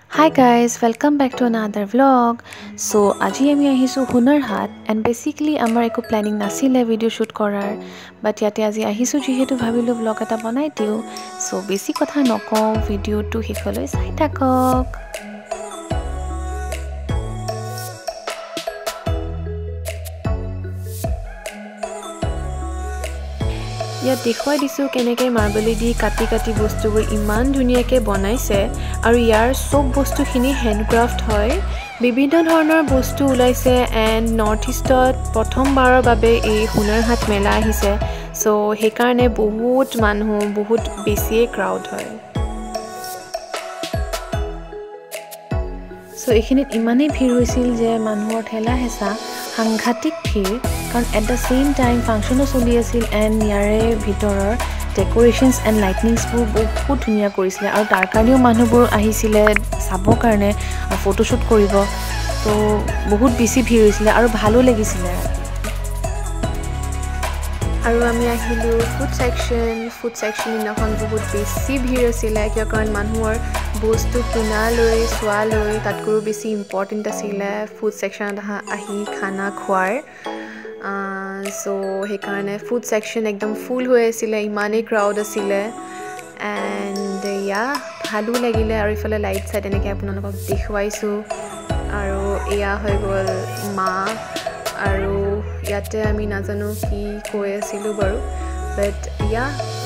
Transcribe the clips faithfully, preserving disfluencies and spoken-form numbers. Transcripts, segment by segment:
Hi guys, welcome back to another vlog. So aji ami ahisu Hunar Haat and basically amar eko planning nasile video shoot korar but yate aji ahisu jihetu bhabilu vlog eta banai diu. So besi kotha nokau video to hikoloi sai thakok. ইয়াত দেখুৱাই দিছো কেনেকৈ মাৰ্বলি দি কাটি কাটি বস্তুবোৰ ইমান ধুনীয়াকৈ বনাইছে আৰু ইয়াৰ সব বস্তুখিনি হ্যান্ডক্ৰাফট হয় বিভিন্ন ধৰণৰ বস্তু ওলাইছে এণ্ড নৰ্থ ইষ্টত প্ৰথমবাৰৰ বাবে এই হুনাৰ হাট মেলা আহিছে সো সেইকাৰণে বহুত মানুহ বহুত বেছিয়ে ক্ৰাউড হয় সো এইখিনিত ইমানেই ভিৰ হৈছিল যে মানুহৰ ঠেলা হেঁচা সাংঘাতিক ভিৰ কাৰণ এট দ্য সেম টাইম ফাংচনো চলি আছিল এণ্ড ইয়াৰে ভিতৰৰ ডেকোৰেশ্যনছ এণ্ড লাইটনিংছবোৰ বহুত ধুনীয়া কৰিছিলে আৰু তাৰ কাৰণেও মানুহবোৰ আহিছিলে চাবৰ কাৰণে আৰু ফটোশ্বুট কৰিব তো বহুত বেছি ভিৰ হৈছিলে আৰু ভালো লাগিছিলে আৰু আমি আহিলো ফুড সেকশন ফুড সেকশন ইনখন বহুত বেছি ভিৰ আছিলে কিয় কাৰণ মানুহৰ বস্তু কিনা লৈ সোৱা লৈ তাতকৈও বেছি ইম্পৰ্টেণ্ট আছিলে ফুড সেকশনত আহি খানা খোৱাৰ সো সেইকাৰণে ফুড সেকশন একদম ফুল হৈ আছিলে ইমানেই ক্ৰাউড আছিলে এণ্ড ইয়া ভালো লাগিলে আৰু ইফালে লাইট চাইট এনেকৈ আপোনালোকক দেখুৱাইছোঁ আৰু এয়া হৈ গ'ল মা আৰু ইয়াতে আমি নাজানো কি কৈ আছিলোঁ বাৰু বাট ইয়া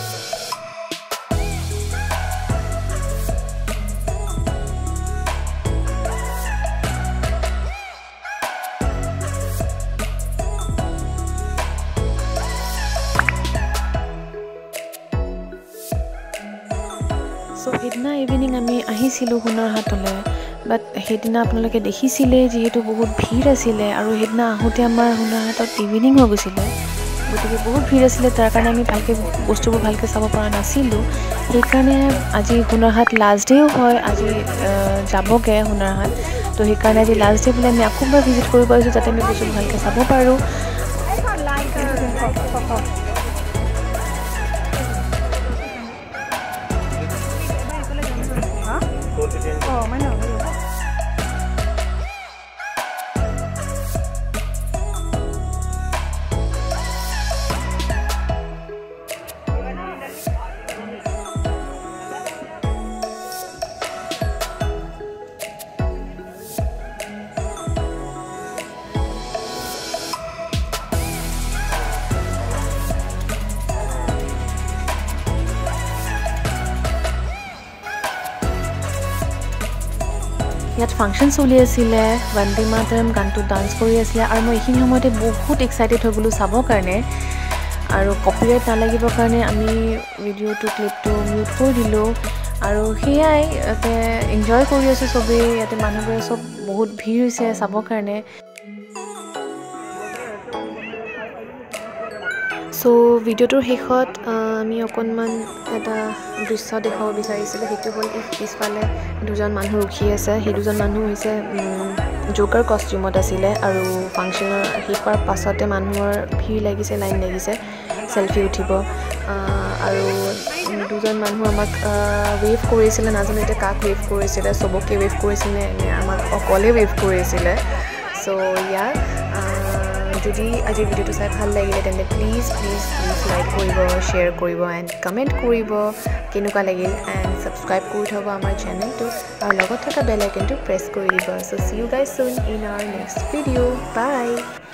সো সেইদিনা ইভিনিং আমি আহিছিলোঁ হুনাৰ হাটলৈ বাট সেইদিনা আপোনালোকে দেখিছিলে যিহেতু বহুত ভিৰ আছিলে আৰু সেইদিনা আহোঁতে আমাৰ হুনাৰ হাটত ইভিনিং হৈ গৈছিলে গতিকে বহুত ভিৰ আছিলে তাৰ কাৰণে আমি ভালকৈ বস্তুবোৰ ভালকৈ চাব পৰা নাছিলোঁ সেইকাৰণে আজি হুনাৰ হাট লাষ্ট ডেও হয় আজি যাবগৈ হুনাৰ হাট তো সেইকাৰণে আজি লাষ্ট ডে বুলি আমি আকৌ এবাৰ ভিজিট কৰিব পাৰিছোঁ যাতে আমি বস্তু ভালকৈ চাব পাৰোঁ Oh, my no. ইয়াত ফাংচন চলি আছিলে বন্দে মাতৰম গানটো ডান্স কৰি আছিলে আৰু মই এইখিনি সময়তে বহুত এক্সাইটেড হৈ গ'লোঁ চাবৰ কাৰণে আৰু কপিৰাইট নালাগিবৰ কাৰণে আমি ভিডিঅ'টো ক্লিপটো মিউট কৰি দিলোঁ আৰু সেয়াই ইয়াতে এনজয় কৰি আছোঁ চবেই ইয়াতে মানুহবোৰে চব বহুত ভিৰ হৈছে চাবৰ কাৰণে সো ভিডিঅ'টোৰ শেষত আমি অকণমান এটা দৃশ্য দেখাব বিচাৰিছিলোঁ সেইটো হ'ল এই পিছফালে দুজন মানুহ ৰখি আছে সেই দুজন মানুহ হৈছে জোকাৰ কষ্টিউমত আছিলে আৰু ফাংচনৰ শেষ হোৱাৰ পাছতে মানুহৰ ভিৰ লাগিছে লাইন লাগিছে চেলফি উঠিব আৰু দুজন মানুহ আমাক ৱেভ কৰিছিলে নাজানো এতিয়া কাক ৱেভ কৰিছিলে চবকে ৱেভ কৰিছিলে নে আমাক অকলে ৱেভ কৰিছিলে চ' ইয়াৰ যদি আজি ভিডিঅ'টো চাই ভাল লাগিলে তেন্তে প্লিজ প্লিজ প্লিজ লাইক কৰিব শ্বেয়াৰ কৰিব এণ্ড কমেণ্ট কৰিব কেনেকুৱা লাগিল এণ্ড ছাবস্ক্ৰাইব কৰি থ'ব আমাৰ চেনেলটো আৰু লগত থকা বেল আইকনটো প্ৰেছ কৰি দিব so' see you guys soon in our next video' by